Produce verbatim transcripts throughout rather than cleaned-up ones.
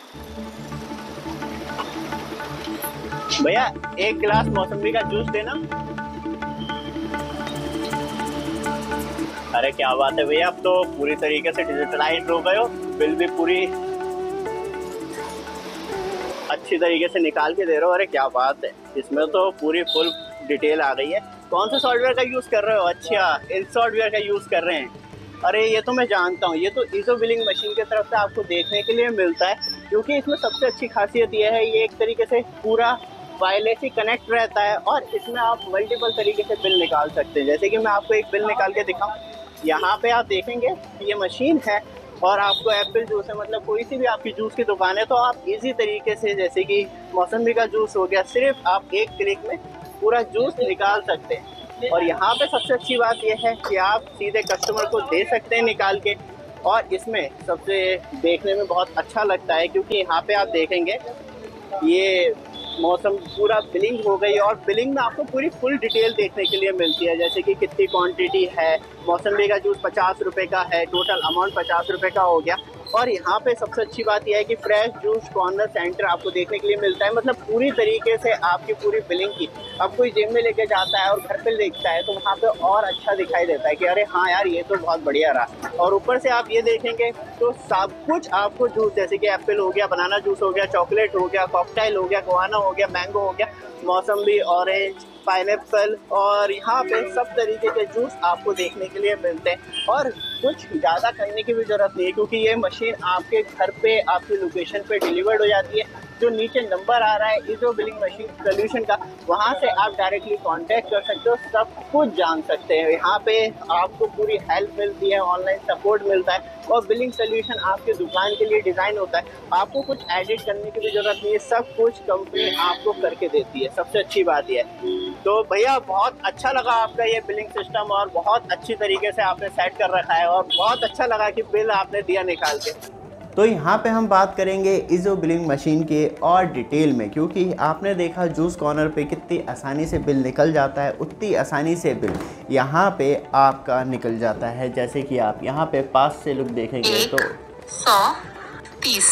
भैया एक गिलास मौसमी का जूस देना। अरे क्या बात है भैया, अब तो पूरी तरीके से डिजिटलाइज हो गए हो, बिल भी पूरी अच्छी तरीके से निकाल के दे रहे हो। अरे क्या बात है, इसमें तो पूरी फुल डिटेल आ गई है। कौन से सॉफ्टवेयर का यूज़ कर रहे हो? अच्छा, इस सॉफ्टवेयर का यूज़ कर रहे हैं। अरे ये तो मैं जानता हूँ, ये तो ईज़ो बिलिंग मशीन की तरफ से आपको देखने के लिए मिलता है, क्योंकि इसमें सबसे अच्छी खासियत यह है, ये एक तरीके से पूरा वायरलेस ही कनेक्ट रहता है और इसमें आप मल्टीपल तरीके से बिल निकाल सकते हैं। जैसे कि मैं आपको एक बिल निकाल के दिखाऊँ, यहाँ पे आप देखेंगे ये मशीन है और आपको एप्पल जूस है, मतलब कोई सी भी आपकी जूस की दुकान है तो आप इजी तरीके से, जैसे कि मौसमी का जूस हो गया, सिर्फ आप एक क्लिक में पूरा जूस निकाल सकते हैं। और यहाँ पे सबसे अच्छी बात यह है कि आप सीधे कस्टमर को दे सकते हैं निकाल के। और इसमें सबसे देखने में बहुत अच्छा लगता है, क्योंकि यहाँ पे आप देखेंगे ये मौसम पूरा बिलिंग हो गई और बिलिंग में आपको पूरी फुल डिटेल देखने के लिए मिलती है, जैसे कि कितनी क्वांटिटी है। मौसमी का जूस पचास रुपये का है, टोटल अमाउंट पचास रुपये का हो गया। और यहाँ पे सबसे अच्छी बात यह है कि फ्रेश जूस कॉर्नर सेंटर आपको देखने के लिए मिलता है, मतलब पूरी तरीके से आपकी पूरी बिलिंग की। अब कोई जिम में लेके जाता है और घर पे देखता है तो वहाँ पे और अच्छा दिखाई देता है कि अरे हाँ यार, ये तो बहुत बढ़िया रहा। और ऊपर से आप ये देखेंगे तो सब कुछ आपको जूस, जैसे कि एप्पल हो गया, बनाना जूस हो गया, चॉकलेट हो गया, कॉकटेल हो गया, गुआना हो गया, मैंगो हो गया, मौसम्बी, ऑरेंज, पाइनएप्पल, और यहाँ पे सब तरीके के जूस आपको देखने के लिए मिलते हैं। और कुछ ज़्यादा करने की भी ज़रूरत नहीं है, क्योंकि ये मशीन आपके घर पे, आपकी लोकेशन पे डिलीवर्ड हो जाती है। जो नीचे नंबर आ रहा है ईज़ो बिलिंग मशीन सोल्यूशन का, वहाँ से आप डायरेक्टली कांटेक्ट कर सकते हो, सब कुछ जान सकते हैं। यहाँ पे आपको पूरी हेल्प मिलती है, ऑनलाइन सपोर्ट मिलता है और बिलिंग सोल्यूशन आपके दुकान के लिए डिज़ाइन होता है। आपको कुछ एडिट करने की भी ज़रूरत नहीं है, सब कुछ कंपनी आपको करके देती है। सबसे अच्छी बात यह है। तो भैया बहुत अच्छा लगा आपका ये बिलिंग सिस्टम, और बहुत अच्छी तरीके से आपने सेट कर रखा है, और बहुत अच्छा लगा कि बिल आपने दिया निकाल के। तो यहाँ पे हम बात करेंगे ईज़ो बिलिंग मशीन के और डिटेल में, क्योंकि आपने देखा जूस कॉर्नर पे कितनी आसानी से बिल निकल जाता है, उतनी आसानी से बिल यहाँ पे आपका निकल जाता है। जैसे कि आप यहाँ पे पास से लुक देखेंगे तो सौ तीस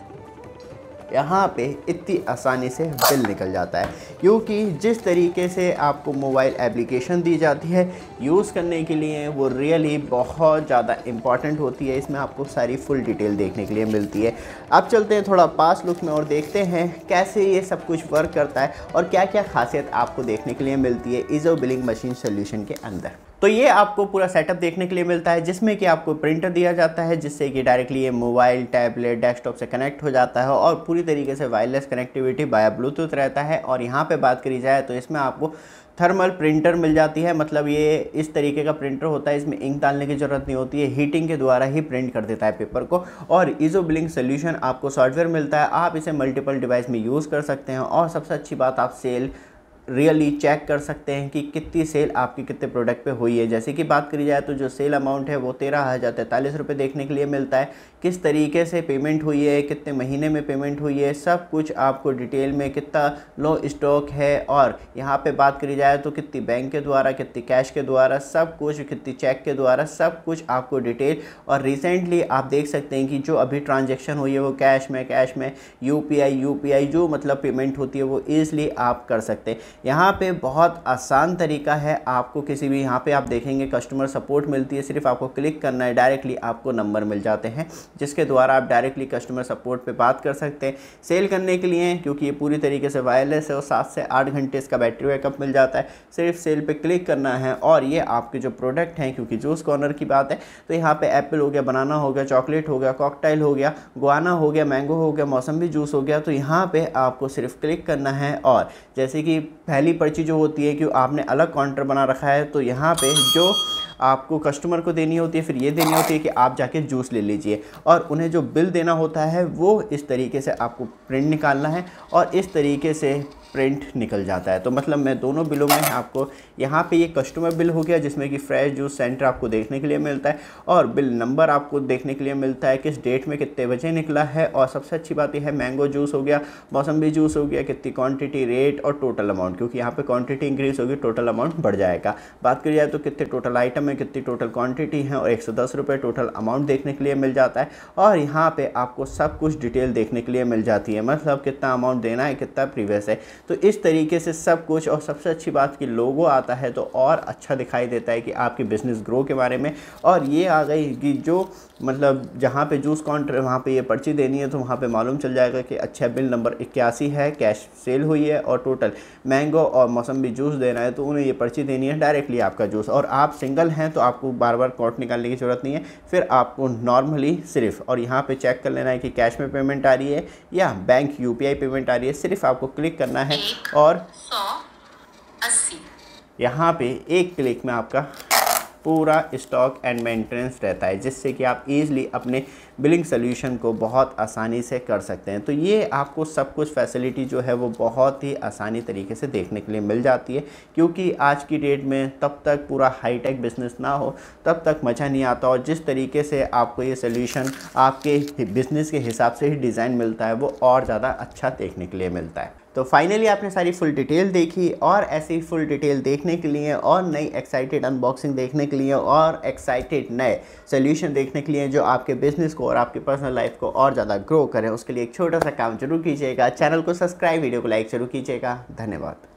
यहाँ पे इतनी आसानी से बिल निकल जाता है, क्योंकि जिस तरीके से आपको मोबाइल एप्लीकेशन दी जाती है यूज़ करने के लिए, वो रियली बहुत ज़्यादा इम्पॉर्टेंट होती है। इसमें आपको सारी फुल डिटेल देखने के लिए मिलती है। अब चलते हैं थोड़ा पास लुक में और देखते हैं कैसे ये सब कुछ वर्क करता है और क्या क्या खासियत आपको देखने के लिए मिलती है ईज़ो बिलिंग मशीन सोल्यूशन के अंदर। तो ये आपको पूरा सेटअप देखने के लिए मिलता है, जिसमें कि आपको प्रिंटर दिया जाता है, जिससे कि डायरेक्टली ये मोबाइल, टैबलेट, डेस्कटॉप से कनेक्ट हो जाता है और पूरी तरीके से वायरलेस कनेक्टिविटी बाय ब्लूटूथ रहता है। और यहाँ पे बात करी जाए तो इसमें आपको थर्मल प्रिंटर मिल जाती है, मतलब ये इस तरीके का प्रिंटर होता है, इसमें इंक डालने की ज़रूरत नहीं होती है, हीटिंग के द्वारा ही प्रिंट कर देता है पेपर को। और ईज़ो बिलिंग सोल्यूशन आपको सॉफ्टवेयर मिलता है, आप इसे मल्टीपल डिवाइस में यूज़ कर सकते हैं। और सबसे अच्छी बात, आप सेल रियली चेक कर सकते हैं कि कितनी सेल आपकी कितने प्रोडक्ट पे हुई है। जैसे कि बात करी जाए तो जो सेल अमाउंट है वो तेरह हज़ार तैंतालीस रुपये देखने के लिए मिलता है। किस तरीके से पेमेंट हुई है, कितने महीने में पेमेंट हुई है, सब कुछ आपको डिटेल में, कितना लो स्टॉक है, और यहाँ पे बात करी जाए तो कितनी बैंक के द्वारा, कितनी कैश के द्वारा, सब कुछ, कितनी चेक के द्वारा, सब कुछ आपको डिटेल। और रिसेंटली आप देख सकते हैं कि जो अभी ट्रांजेक्शन हुई है वो कैश में, कैश में यूपीआई, यूपीआई जो मतलब पेमेंट होती है वो ईज़िली आप कर सकते हैं। यहाँ पे बहुत आसान तरीका है, आपको किसी भी, यहाँ पे आप देखेंगे कस्टमर सपोर्ट मिलती है, सिर्फ आपको क्लिक करना है, डायरेक्टली आपको नंबर मिल जाते हैं, जिसके द्वारा आप डायरेक्टली कस्टमर सपोर्ट पे बात कर सकते हैं। सेल करने के लिए, क्योंकि ये पूरी तरीके से वायरलेस है और सात से आठ घंटे इसका बैटरी बैकअप मिल जाता है, सिर्फ सेल पे क्लिक करना है। और ये आपके जो प्रोडक्ट हैं, क्योंकि जूस कॉर्नर की बात है तो यहाँ पे एप्पल हो गया, बनाना हो गया, चॉकलेट हो गया, कॉकटेल हो गया, गुआना हो गया, मैंगो हो गया, मौसम्बी जूस हो गया, तो यहाँ पे आपको सिर्फ क्लिक करना है। और जैसे कि पहली पर्ची जो होती है कि आपने अलग काउंटर बना रखा है, तो यहाँ पे जो आपको कस्टमर को देनी होती है, फिर ये देनी होती है कि आप जाके जूस ले लीजिए, और उन्हें जो बिल देना होता है वो इस तरीके से आपको प्रिंट निकालना है और इस तरीके से प्रिंट निकल जाता है। तो मतलब मैं दोनों बिलों में आपको यहाँ पे ये कस्टमर बिल हो गया जिसमें कि फ्रेश जूस सेंटर आपको देखने के लिए मिलता है और बिल नंबर आपको देखने के लिए मिलता है, किस डेट में कितने बजे निकला है। और सबसे अच्छी बात यह है मैंगो जूस हो गया, मौसम्बी जूस हो गया, कितनी क्वांटिटी, रेट और टोटल अमाउंट, क्योंकि यहाँ पे क्वांटिटी इंक्रीज होगी टोटल अमाउंट बढ़ जाएगा। बात करी जाए तो कितने टोटल आइटम है, कितनी टोटल क्वांटिटी है और एक सौ दस रुपये टोटल अमाउंट देखने के लिए मिल जाता है। और यहाँ पे आपको सब कुछ डिटेल देखने के लिए मिल जाती है, मतलब कितना अमाउंट देना है, कितना प्रीवियस है। तो इस तरीके से सब कुछ, और सबसे अच्छी बात कि लोगो आता है तो और अच्छा दिखाई देता है कि आपकी बिज़नेस ग्रो के बारे में। और ये आ गई कि जो मतलब जहाँ पे जूस काउंटर वहाँ पे ये पर्ची देनी है तो वहाँ पे मालूम चल जाएगा कि अच्छा बिल नंबर इक्यासी है, कैश सेल हुई है और टोटल मैंगो और मौसम्बी जूस देना है तो उन्हें ये पर्ची देनी है डायरेक्टली आपका जूस। और आप सिंगल हैं तो आपको बार बार कोड निकालने की ज़रूरत नहीं है, फिर आपको नॉर्मली सिर्फ और यहाँ पे चेक कर लेना है कि कैश में पेमेंट आ रही है या बैंक यूपीआई पेमेंट आ रही है। सिर्फ आपको क्लिक करना है और सौ अस्सी यहाँ पे एक क्लिक में आपका पूरा स्टॉक एंड मेंटेनेंस रहता है, जिससे कि आप इजीली अपने बिलिंग सोल्यूशन को बहुत आसानी से कर सकते हैं। तो ये आपको सब कुछ फैसिलिटी जो है वो बहुत ही आसानी तरीके से देखने के लिए मिल जाती है, क्योंकि आज की डेट में तब तक पूरा हाईटेक बिजनेस ना हो तब तक मज़ा नहीं आता। और जिस तरीके से आपको ये सोल्यूशन आपके बिज़नेस के हिसाब से ही डिज़ाइन मिलता है वो और ज़्यादा अच्छा देखने के लिए मिलता है। तो फाइनली आपने सारी फुल डिटेल देखी, और ऐसी फुल डिटेल देखने के लिए और नई एक्साइटेड अनबॉक्सिंग देखने के लिए और एक्साइटेड नए सोल्यूशन देखने के लिए जो आपके बिजनेस को और आपके पर्सनल लाइफ को और ज़्यादा ग्रो करें, उसके लिए एक छोटा सा काम जरूर कीजिएगा, चैनल को सब्सक्राइब, वीडियो को लाइक जरूर कीजिएगा। धन्यवाद।